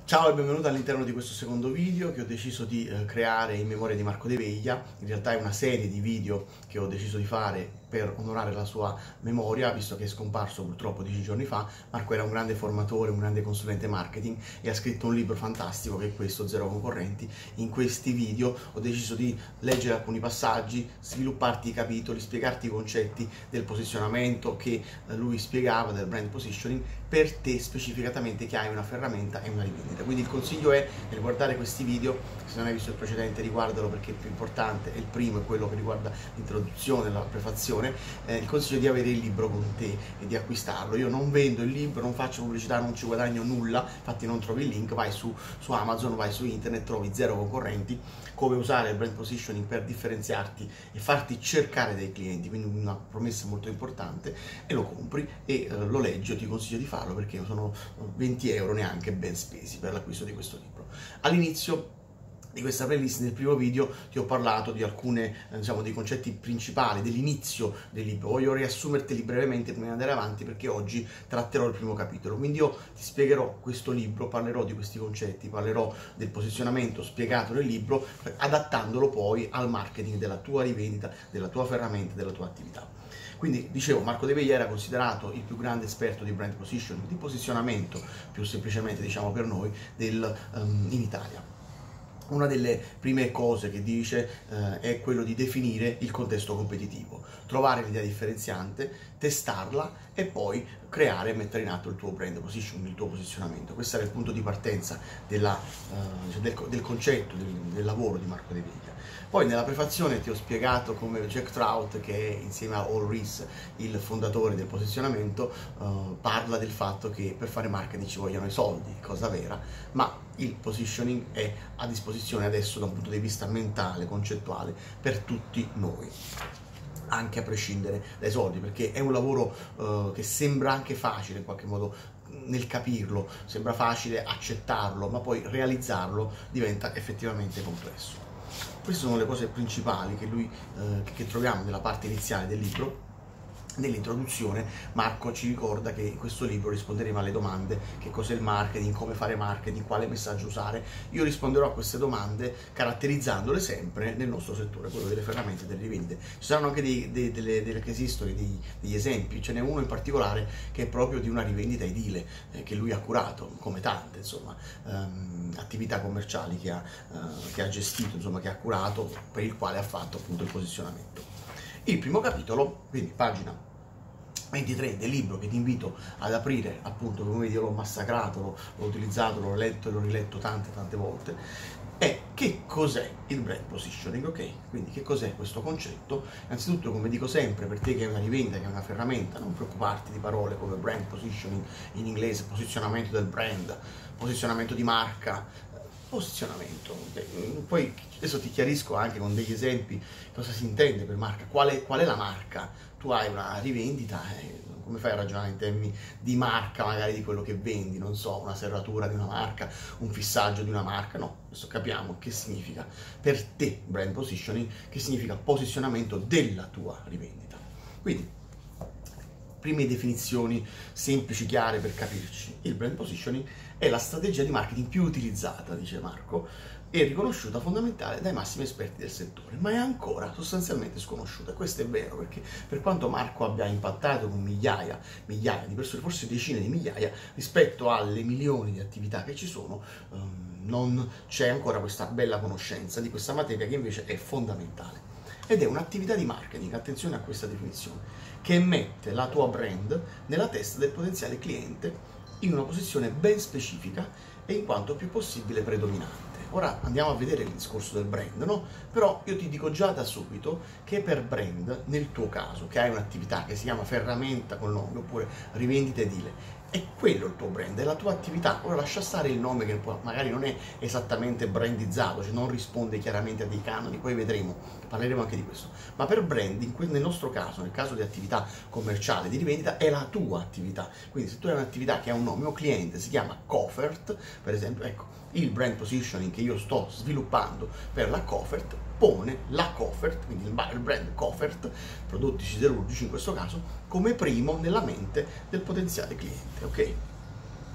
Ciao e benvenuto all'interno di questo secondo video che ho deciso di creare in memoria di Marco De Veglia. In realtà è una serie di video che ho deciso di fare per onorare la sua memoria, visto che è scomparso purtroppo 10 giorni fa. Marco era un grande formatore, un grande consulente marketing e ha scritto un libro fantastico che è questo, Zero Concorrenti. In questi video ho deciso di leggere alcuni passaggi, svilupparti i capitoli, spiegarti i concetti del posizionamento che lui spiegava, del brand positioning, per te specificatamente che hai una ferramenta e una rivendita. Quindi il consiglio è di guardare questi video, se non hai visto il precedente riguardalo perché è il più importante, e il primo è quello che riguarda l'introduzione, la prefazione. Il consiglio è di avere il libro con te e di acquistarlo. Io non vendo il libro, non faccio pubblicità, non ci guadagno nulla, infatti non trovi il link, vai su Amazon, vai su internet, trovi Zero Concorrenti, come usare il brand positioning per differenziarti e farti cercare dai clienti, quindi una promessa molto importante, e lo compri e lo leggi. Io ti consiglio di farlo perché sono 20 euro neanche ben spesi per l'acquisto di questo libro. All'inizio di questa playlist, nel primo video, ti ho parlato di alcune, dei concetti principali dell'inizio del libro. Voglio riassumerteli brevemente prima di andare avanti perché oggi tratterò il primo capitolo. Quindi io ti spiegherò questo libro, parlerò di questi concetti, parlerò del posizionamento spiegato nel libro, adattandolo poi al marketing della tua rivendita, della tua ferramenta, della tua attività. Quindi, dicevo, Marco De Veglia era considerato il più grande esperto di brand positioning, di posizionamento, più semplicemente diciamo per noi, in Italia. Una delle prime cose che dice è quello di definire il contesto competitivo, trovare l'idea differenziante, testarla e poi creare e mettere in atto il tuo brand positioning, il tuo posizionamento. Questo era il punto di partenza del concetto, del lavoro di Marco De Veglia. Poi nella prefazione ti ho spiegato come Jack Trout, che è insieme a All Rees il fondatore del posizionamento, parla del fatto che per fare marketing ci vogliono i soldi, cosa vera, ma il positioning è a disposizione adesso da un punto di vista mentale, concettuale, per tutti noi, anche a prescindere dai soldi, perché è un lavoro che sembra anche facile in qualche modo nel capirlo, sembra facile accettarlo, ma poi realizzarlo diventa effettivamente complesso. Queste sono le cose principali che troviamo nella parte iniziale del libro. Nell'introduzione Marco ci ricorda che in questo libro risponderemo alle domande: che cos'è il marketing, come fare marketing, quale messaggio usare. Io risponderò a queste domande caratterizzandole sempre nel nostro settore, quello delle ferramente e delle rivendite. Ci saranno anche delle case history, degli esempi. Ce n'è uno in particolare che è proprio di una rivendita edile che lui ha curato, come tante insomma attività commerciali che ha gestito, insomma che ha curato, per il quale ha fatto appunto il posizionamento. Il primo capitolo, quindi pagina 23 del libro, che ti invito ad aprire, appunto, come vedi io l'ho massacrato, l'ho utilizzato, l'ho letto e l'ho riletto tante volte, è che cos'è il brand positioning, ok? Quindi che cos'è questo concetto? Innanzitutto, come dico sempre, per te che è una rivendita, che è una ferramenta, non preoccuparti di parole come brand positioning in inglese, posizionamento del brand, posizionamento di marca, posizionamento. Poi adesso ti chiarisco anche con degli esempi cosa si intende per marca, qual è la marca. Tu hai una rivendita, come fai a ragionare in termini di marca, magari di quello che vendi, non so, una serratura di una marca, un fissaggio di una marca? No, adesso capiamo che significa per te brand positioning, che significa posizionamento della tua rivendita. Quindi, prime definizioni semplici, chiare per capirci. Il brand positioning è la strategia di marketing più utilizzata, dice Marco, e riconosciuta fondamentale dai massimi esperti del settore, ma è ancora sostanzialmente sconosciuta. Questo è vero, perché per quanto Marco abbia impattato con migliaia di persone, forse decine di migliaia, rispetto alle milioni di attività che ci sono, non c'è ancora questa bella conoscenza di questa materia che invece è fondamentale. Ed è un'attività di marketing, attenzione a questa definizione, che mette la tua brand nella testa del potenziale cliente in una posizione ben specifica e in quanto più possibile predominante. Ora andiamo a vedere il discorso del brand, no? Però io ti dico già da subito che per brand, nel tuo caso, che hai un'attività che si chiama ferramenta col nome, oppure rivendita edile, è quello il tuo brand, è la tua attività. Ora lascia stare il nome che magari non è esattamente brandizzato, cioè non risponde chiaramente a dei canoni, poi vedremo, parleremo anche di questo. Ma per brand, nel nostro caso, nel caso di attività commerciale di rivendita, è la tua attività. Quindi se tu hai un'attività che ha un nome, un cliente si chiama Cofert, per esempio, ecco, il brand positioning che io sto sviluppando per la Cofert pone la Cofert, quindi il brand Cofert, prodotti siderurgici in questo caso, come primo nella mente del potenziale cliente, ok?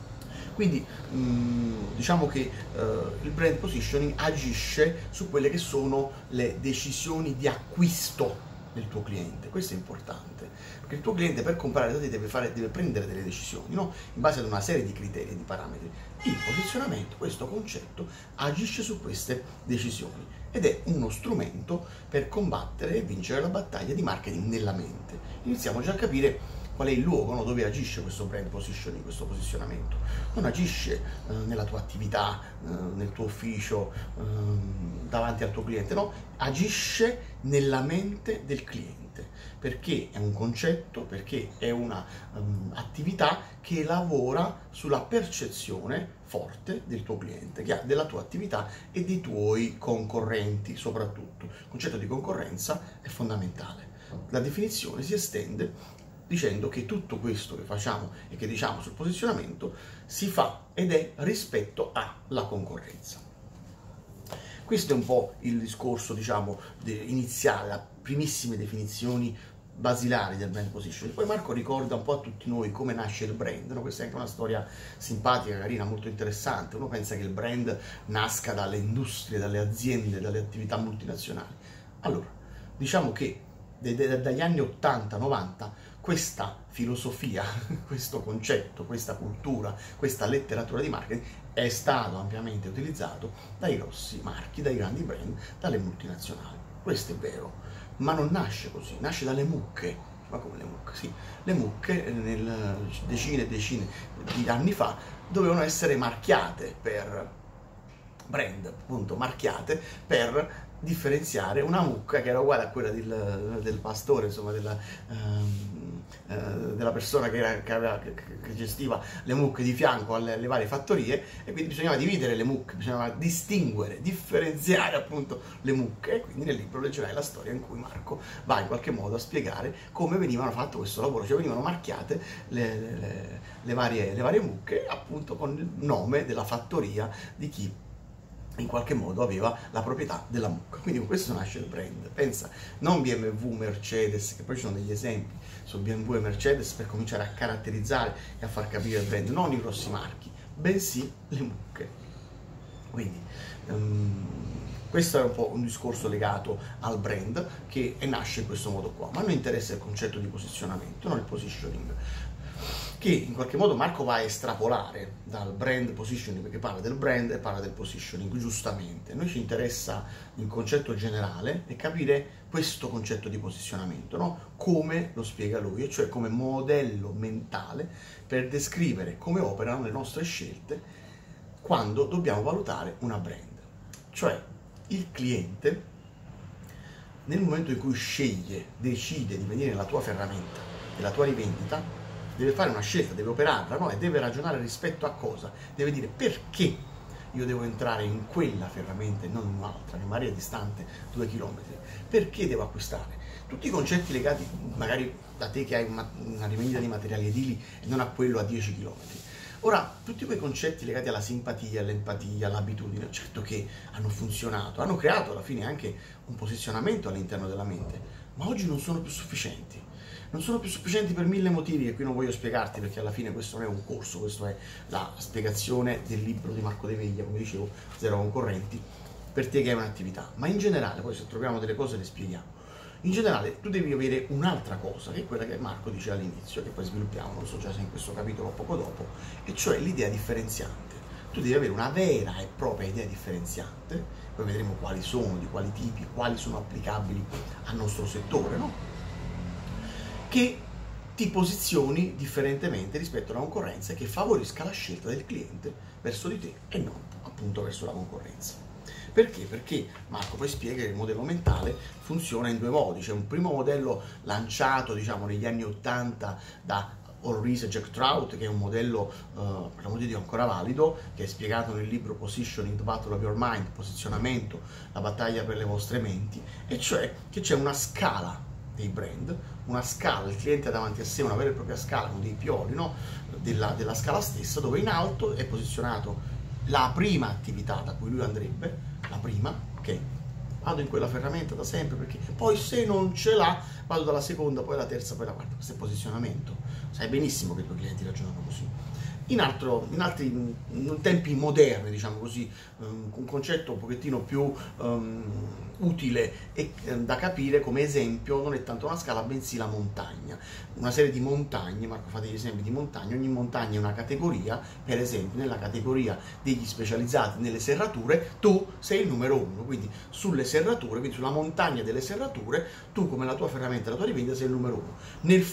Quindi diciamo che il brand positioning agisce su quelle che sono le decisioni di acquisto del tuo cliente. Questo è importante, perché il tuo cliente per comprare da te deve prendere delle decisioni, no? In base ad una serie di criteri e di parametri. Il posizionamento, questo concetto, agisce su queste decisioni ed è uno strumento per combattere e vincere la battaglia di marketing nella mente. Iniziamo già a capire qual è il luogo, no, dove agisce questo brand positioning, questo posizionamento. Non agisce nella tua attività, nel tuo ufficio, davanti al tuo cliente, no, agisce nella mente del cliente, perché è un concetto, perché è una attività che lavora sulla percezione forte del tuo cliente, che ha della tua attività e dei tuoi concorrenti soprattutto. Il concetto di concorrenza è fondamentale. La definizione si estende dicendo che tutto questo che facciamo e che diciamo sul posizionamento si fa ed è rispetto alla concorrenza. Questo è un po' il discorso, diciamo, iniziale, le primissime definizioni basilari del brand positioning. Poi Marco ricorda un po' a tutti noi come nasce il brand, no? Questa è anche una storia simpatica, carina, molto interessante. Uno pensa che il brand nasca dalle industrie, dalle aziende, dalle attività multinazionali. Allora, diciamo che dagli anni 80-90 questa filosofia, questo concetto, questa cultura, questa letteratura di marketing è stato ampiamente utilizzato dai grossi marchi, dai grandi brand, dalle multinazionali. Questo è vero, ma non nasce così, nasce dalle mucche. Ma come le mucche? Sì, le mucche decine e decine di anni fa dovevano essere marchiate per brand, appunto, marchiate per differenziare una mucca che era uguale a quella del pastore, insomma, della persona che gestiva le mucche di fianco alle varie fattorie, e quindi bisognava dividere le mucche, bisognava distinguere, differenziare appunto le mucche, e quindi nel libro leggerai la storia in cui Marco va in qualche modo a spiegare come venivano fatto questo lavoro, cioè venivano marchiate le varie mucche appunto con il nome della fattoria di chi in qualche modo aveva la proprietà della mucca. Quindi con questo nasce il brand. Pensa, non BMW, Mercedes, che poi ci sono degli esempi su BMW e Mercedes per cominciare a caratterizzare e a far capire il brand, non i grossi marchi, bensì le mucche. Quindi questo è un po' un discorso legato al brand che nasce in questo modo qua, ma a noi interessa il concetto di posizionamento, non il positioning, che in qualche modo Marco va a estrapolare dal brand positioning, perché parla del brand e parla del positioning, giustamente. A noi ci interessa il concetto generale e capire questo concetto di posizionamento, no? Come lo spiega lui, e cioè come modello mentale per descrivere come operano le nostre scelte quando dobbiamo valutare una brand. Cioè il cliente, nel momento in cui sceglie, decide di venire nella tua ferramenta, nella tua rivendita, deve fare una scelta, deve operarla, no? E deve ragionare rispetto a cosa? Deve dire perché io devo entrare in quella ferramenta e non in un'altra, che magari è distante 2 km. Perché devo acquistare? Tutti i concetti legati magari da te che hai una rivendita di materiali edili e non a quello a 10 km. Ora, tutti quei concetti legati alla simpatia, all'empatia, all'abitudine, certo che hanno funzionato, hanno creato alla fine anche un posizionamento all'interno della mente, ma oggi non sono più sufficienti. Non sono più sufficienti per 1000 motivi che qui non voglio spiegarti, perché alla fine questo non è un corso, questo è la spiegazione del libro di Marco De Veglia, come dicevo, Zero Concorrenti, per te che hai un'attività. Ma in generale, poi se troviamo delle cose le spieghiamo. In generale tu devi avere un'altra cosa, che è quella che Marco dice all'inizio, che poi sviluppiamo, non so già se in questo capitolo o poco dopo, e cioè l'idea differenziante. Tu devi avere una vera e propria idea differenziante, poi vedremo quali sono, di quali tipi, quali sono applicabili al nostro settore, no? Che ti posizioni differentemente rispetto alla concorrenza e che favorisca la scelta del cliente verso di te e non appunto verso la concorrenza. Perché? Perché Marco poi spiega che il modello mentale funziona in due modi. C'è un primo modello lanciato, diciamo, negli anni 80 da All Ries e Jack Trout, che è un modello, per l'amor di Dio, ancora valido, che è spiegato nel libro Positioning, The Battle of Your Mind, posizionamento, la battaglia per le vostre menti, e cioè che c'è una scala dei brand, una scala, il cliente ha davanti a sé una vera e propria scala con dei pioli, no? della scala stessa, dove in alto è posizionato la prima attività da cui lui andrebbe, la prima, ok, vado in quella ferramenta da sempre, perché poi se non ce l'ha vado dalla seconda, poi la terza, poi la quarta. Questo è posizionamento, sai benissimo che i tuoi clienti ragionano così. in altri in tempi moderni, diciamo così, un concetto un pochettino più utile e da capire come esempio non è tanto una scala, bensì la montagna. Una serie di montagne, Marco fa degli esempi di montagne, ogni montagna è una categoria, per esempio nella categoria degli specializzati nelle serrature tu sei il numero uno, quindi sulle serrature, quindi sulla montagna delle serrature, tu come la tua ferramenta, la tua rivendita sei il numero uno. Nel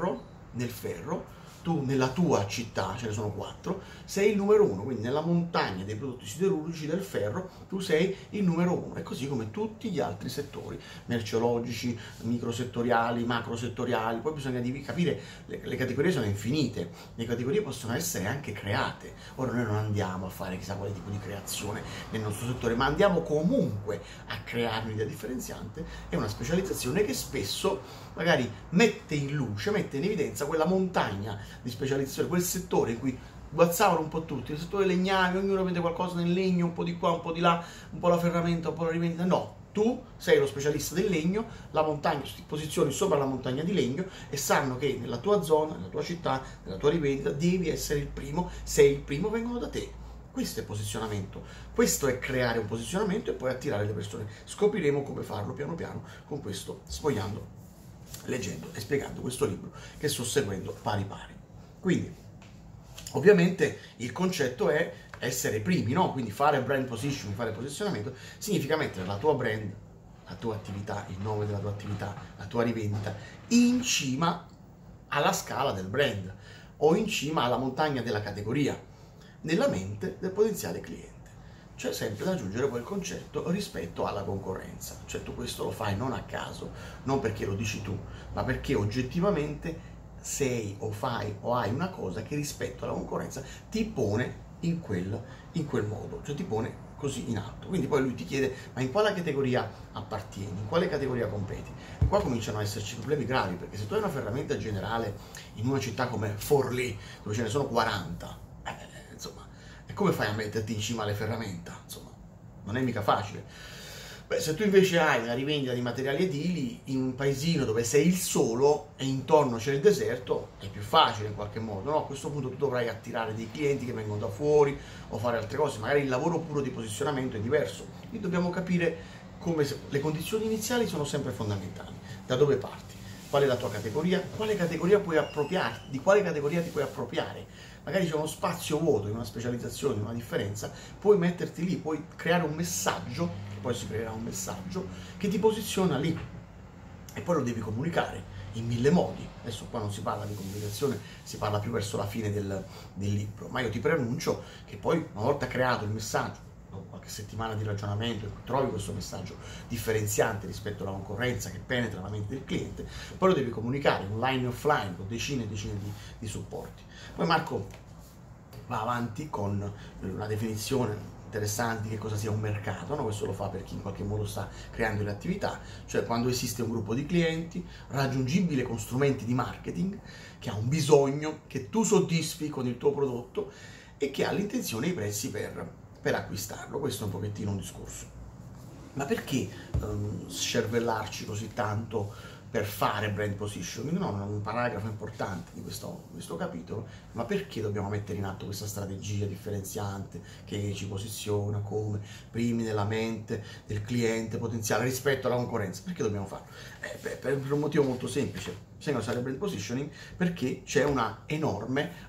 ferro, tu nella tua città, ce ne sono 4, sei il numero uno, quindi nella montagna dei prodotti siderurgici del ferro tu sei il numero uno, e così come tutti gli altri settori, merceologici, microsettoriali, macrosettoriali. Poi bisogna capire, le categorie sono infinite, le categorie possono essere anche create. Ora noi non andiamo a fare chissà quale tipo di creazione nel nostro settore, ma andiamo comunque a creare un'idea differenziante e una specializzazione che spesso magari mette in luce, mette in evidenza quella montagna di specializzazione, quel settore in cui guazzavano un po' tutti, il settore legname, ognuno vende qualcosa nel legno, un po' di qua, un po' di là, un po' la ferramenta, un po' la rivendita. No, tu sei lo specialista del legno, la montagna, ti posizioni sopra la montagna di legno e sanno che nella tua zona, nella tua città, nella tua rivendita devi essere il primo, sei il primo, vengono da te. Questo è posizionamento, questo è creare un posizionamento e poi attirare le persone. Scopriremo come farlo piano piano con questo Sfogliando, leggendo e spiegando questo libro che sto seguendo pari pari. Quindi ovviamente il concetto è essere primi, no? Quindi fare brand positioning, fare posizionamento significa mettere la tua brand, la tua attività, il nome della tua attività, la tua rivendita in cima alla scala del brand o in cima alla montagna della categoria nella mente del potenziale cliente. C'è sempre da aggiungere quel concetto rispetto alla concorrenza, cioè tu questo lo fai non a caso, non perché lo dici tu, ma perché oggettivamente sei o fai o hai una cosa che rispetto alla concorrenza ti pone in quel modo, cioè ti pone così in alto. Quindi poi lui ti chiede: ma in quale categoria appartieni, in quale categoria competi? E qua cominciano ad esserci problemi gravi, perché se tu hai una ferramenta generale in una città come Forlì, dove ce ne sono 40, insomma, e come fai a metterti in cima alle ferramenta? Insomma, non è mica facile. Beh, se tu invece hai una rivendita di materiali edili in un paesino dove sei il solo e intorno c'è il deserto, è più facile in qualche modo, no? A questo punto tu dovrai attirare dei clienti che vengono da fuori o fare altre cose, magari il lavoro puro di posizionamento è diverso. Quindi dobbiamo capire come le condizioni iniziali sono sempre fondamentali. Da dove parti? Qual è la tua categoria? Quale categoria puoi appropriarti? Di quale categoria ti puoi appropriare? Magari c'è uno spazio vuoto in una specializzazione, in una differenza, puoi metterti lì, puoi creare un messaggio, poi si creerà un messaggio che ti posiziona lì e poi lo devi comunicare in 1000 modi. Adesso qua non si parla di comunicazione, si parla più verso la fine del libro, ma io ti preannuncio che poi una volta creato il messaggio, dopo qualche settimana di ragionamento, trovi questo messaggio differenziante rispetto alla concorrenza che penetra la mente del cliente, poi lo devi comunicare online e offline con decine e decine di supporti. Poi Marco va avanti con una definizione interessante di che cosa sia un mercato, no? Questo lo fa per chi in qualche modo sta creando le attività, cioè quando esiste un gruppo di clienti raggiungibile con strumenti di marketing che ha un bisogno che tu soddisfi con il tuo prodotto e che ha l'intenzione e i prezzi per acquistarlo. Questo è un pochettino un discorso. Ma perché scervellarci così tanto per fare brand positioning? No, un paragrafo importante di questo capitolo, ma perché dobbiamo mettere in atto questa strategia differenziante che ci posiziona come primi nella mente del cliente potenziale rispetto alla concorrenza? Perché dobbiamo farlo? Per un motivo molto semplice: bisogna usare brand positioning perché c'è una enorme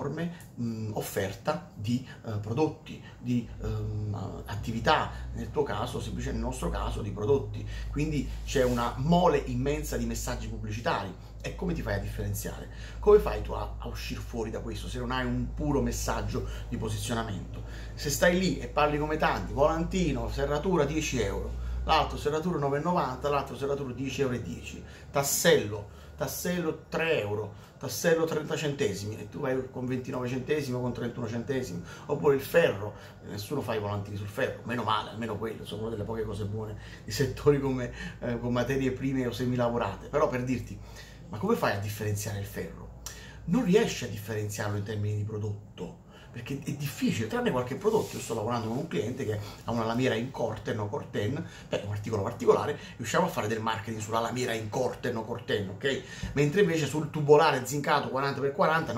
offerta di prodotti, di attività, nel tuo caso, semplicemente nel nostro caso, di prodotti. Quindi c'è una mole immensa di messaggi pubblicitari. E come ti fai a differenziare? Come fai tu a uscire fuori da questo se non hai un puro messaggio di posizionamento? Se stai lì e parli come tanti, volantino, serratura 10 euro, l'altro serratura 9,90, l'altro serratura 10,10 euro, tassello 3 euro, tassello 30 centesimi e tu vai con 29 centesimi o con 31 centesimi, oppure il ferro, nessuno fa i volantini sul ferro, meno male, almeno quello, sono una delle poche cose buone di settori come con materie prime o semilavorate. Però per dirti, ma come fai a differenziare il ferro? Non riesci a differenziarlo in termini di prodotto, perché è difficile, tranne qualche prodotto. Io sto lavorando con un cliente che ha una lamiera in Corten o Corten, un articolo particolare, riusciamo a fare del marketing sulla lamiera in Corten o Corten, ok? Mentre invece sul tubolare zincato 40x40 no,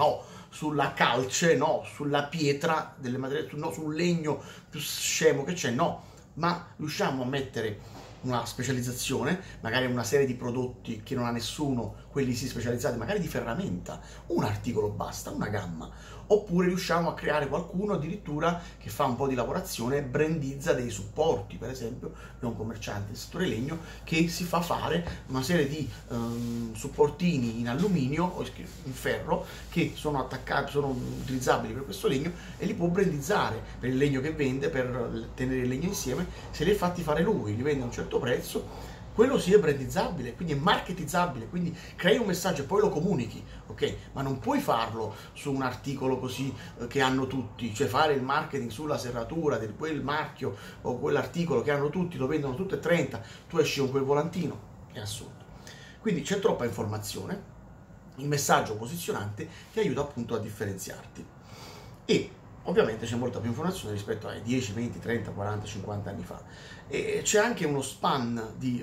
sulla calce, no, sulla pietra delle materie, no, sul legno più scemo che c'è, no, ma riusciamo a mettere una specializzazione, magari una serie di prodotti che non ha nessuno, quelli sì specializzati, magari di ferramenta, un articolo basta, una gamma, oppure riusciamo a creare qualcuno addirittura che fa un po' di lavorazione, brandizza dei supporti, per esempio è un commerciante del settore legno che si fa fare una serie di supportini in alluminio o in ferro che sono attaccati, sono utilizzabili per questo legno e li può brandizzare per il legno che vende, per tenere il legno insieme, se li è fatti fare lui, li vende a un certo prezzo, quello sì è brandizzabile, quindi è marketizzabile, quindi crei un messaggio e poi lo comunichi, ok? Ma non puoi farlo su un articolo così che hanno tutti, cioè fare il marketing sulla serratura di quel marchio o quell'articolo che hanno tutti, lo vendono tutte e 30, tu esci con quel volantino, è assurdo. Quindi c'è troppa informazione, il messaggio posizionante ti aiuta appunto a differenziarti. E ovviamente c'è molta più informazione rispetto ai 10, 20, 30, 40, 50 anni fa. E c'è anche uno span di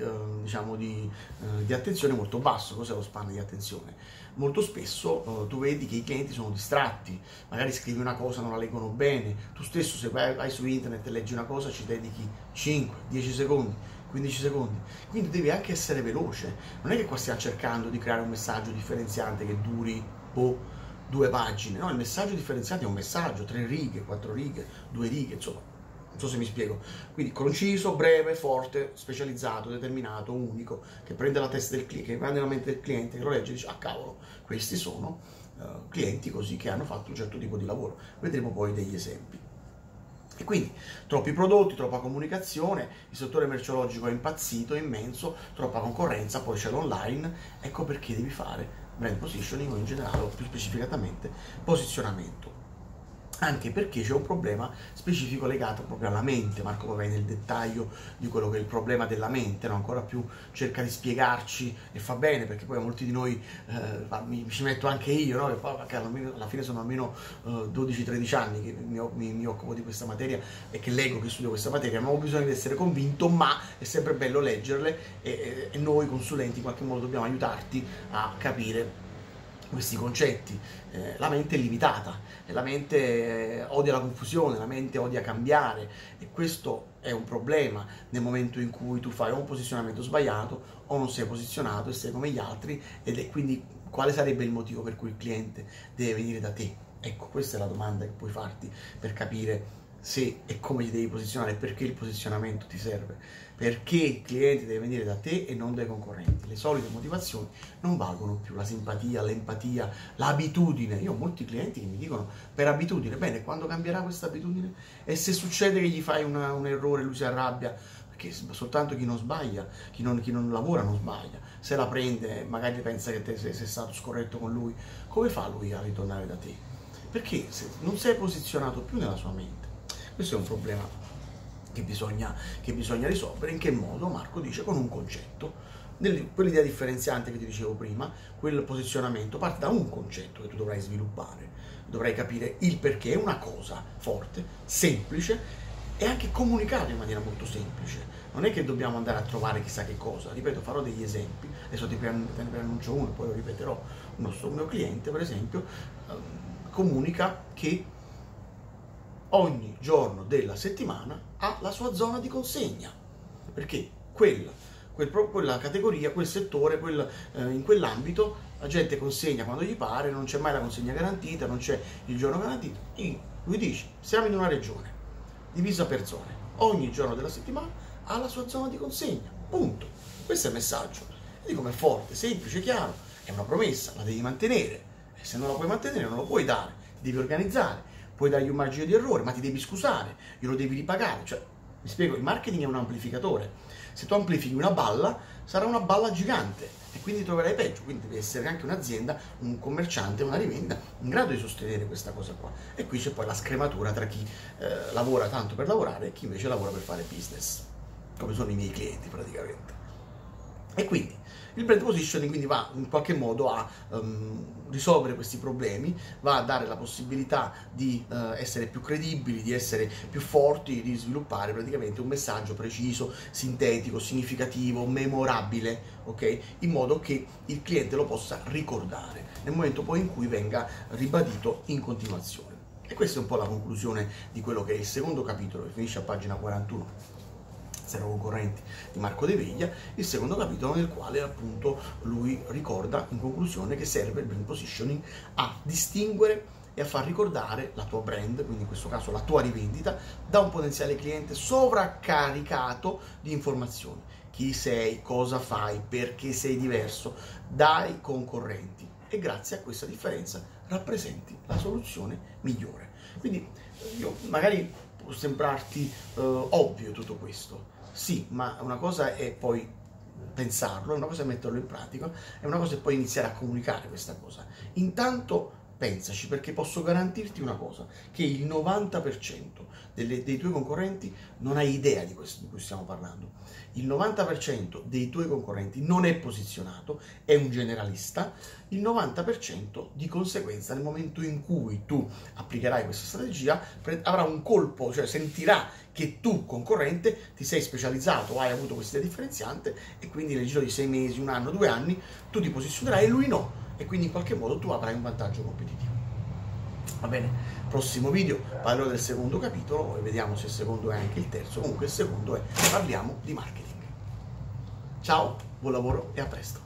attenzione molto basso. Cos'è lo span di attenzione? Molto spesso tu vedi che i clienti sono distratti, magari scrivi una cosa, non la leggono bene, tu stesso se vai su internet e leggi una cosa ci dedichi 5, 10 secondi, 15 secondi, quindi devi anche essere veloce, non è che qua stiamo cercando di creare un messaggio differenziante che duri 2 pagine, no, il messaggio differenziato è un messaggio, 3 righe, 4 righe, 2 righe, insomma, non so se mi spiego, quindi conciso, breve, forte, specializzato, determinato, unico, che prende la testa del cliente, che prende la mente del cliente, che lo legge e dice, ah cavolo, questi sono clienti così che hanno fatto un certo tipo di lavoro, vedremo poi degli esempi. E quindi troppi prodotti, troppa comunicazione, il settore merceologico è impazzito, è immenso, troppa concorrenza, poi c'è l'online, ecco perché devi fare brand positioning o in generale, o più specificatamente, posizionamento. Anche perché c'è un problema specifico legato proprio alla mente. Marco poi vai nel dettaglio di quello che è il problema della mente, no? Ancora più cerca di spiegarci e fa bene, perché poi a molti di noi mi ci metto anche io, no? Che poi alla fine sono almeno 12-13 anni che mi occupo di questa materia e che leggo, che studio questa materia, non ho bisogno di essere convinto, ma è sempre bello leggerle e noi consulenti in qualche modo dobbiamo aiutarti a capire questi concetti. La mente è limitata, la mente odia la confusione, la mente odia cambiare e questo è un problema nel momento in cui tu fai un posizionamento sbagliato o non sei posizionato e sei come gli altri, ed è quindi quale sarebbe il motivo per cui il cliente deve venire da te? Ecco, questa è la domanda che puoi farti per capire se e come ti devi posizionare, perché il posizionamento ti serve, perché il cliente deve venire da te e non dai concorrenti. Le solite motivazioni non valgono più, la simpatia, l'empatia, l'abitudine. Io ho molti clienti che mi dicono per abitudine, bene, quando cambierà questa abitudine? E se succede che gli fai un errore, lui si arrabbia, perché soltanto chi non sbaglia, chi non lavora non sbaglia, se la prende magari pensa che te sei stato scorretto con lui, come fa lui a ritornare da te? Perché non sei posizionato più nella sua mente. Questo è un problema che bisogna risolvere. In che modo? Marco dice con un concetto. Quell'idea differenziante che ti dicevo prima, quel posizionamento parte da un concetto che tu dovrai sviluppare, dovrai capire il perché, è una cosa forte, semplice e anche comunicato in maniera molto semplice. Non è che dobbiamo andare a trovare chissà che cosa, ripeto, farò degli esempi, adesso te ne annuncio uno, poi lo ripeterò. Un mio cliente, per esempio, comunica che ogni giorno della settimana ha la sua zona di consegna, perché quella categoria, quel settore, in quell'ambito la gente consegna quando gli pare, non c'è mai la consegna garantita, non c'è il giorno garantito. E lui dice, siamo in una regione divisa per zone, ogni giorno della settimana ha la sua zona di consegna, punto. Questo è il messaggio. E dico, ma è forte, semplice, chiaro, è una promessa, la devi mantenere, e se non la puoi mantenere non lo puoi dare, devi organizzare. Puoi dargli un margine di errore, ma ti devi scusare, glielo devi ripagare. Cioè, mi spiego, il marketing è un amplificatore. Se tu amplifichi una balla, sarà una balla gigante e quindi troverai peggio. Quindi devi essere anche un'azienda, un commerciante, una rivendita in grado di sostenere questa cosa qua. E qui c'è poi la scrematura tra chi lavora tanto per lavorare e chi invece lavora per fare business, come sono i miei clienti praticamente. E quindi il brand positioning quindi va in qualche modo a risolvere questi problemi, va a dare la possibilità di essere più credibili, di essere più forti, di sviluppare praticamente un messaggio preciso, sintetico, significativo, memorabile, ok? In modo che il cliente lo possa ricordare nel momento poi in cui venga ribadito in continuazione. E questa è un po' la conclusione di quello che è il secondo capitolo, che finisce a pagina 41. Zero concorrenti di Marco De Veglia, il secondo capitolo nel quale appunto lui ricorda in conclusione che serve il brand positioning a distinguere e a far ricordare la tua brand, quindi in questo caso la tua rivendita, da un potenziale cliente sovraccaricato di informazioni. Chi sei, cosa fai, perché sei diverso dai concorrenti e grazie a questa differenza rappresenti la soluzione migliore. Quindi magari può sembrarti ovvio tutto questo. Sì, ma una cosa è poi pensarlo, una cosa è metterlo in pratica, e una cosa è poi iniziare a comunicare questa cosa. Intanto pensaci, perché posso garantirti una cosa, che il 90% dei tuoi concorrenti non hai idea di questo di cui stiamo parlando. Il 90% dei tuoi concorrenti non è posizionato, è un generalista, il 90% di conseguenza nel momento in cui tu applicherai questa strategia avrà un colpo, cioè sentirà che tu concorrente ti sei specializzato, hai avuto questa idea differenziante e quindi nel giro di 6 mesi, 1 anno, 2 anni tu ti posizionerai e lui no, e quindi in qualche modo tu avrai un vantaggio competitivo. Va bene? Prossimo video parlerò del secondo capitolo e vediamo se il secondo è anche il terzo. Comunque il secondo è parliamo di marketing. Ciao, buon lavoro e a presto.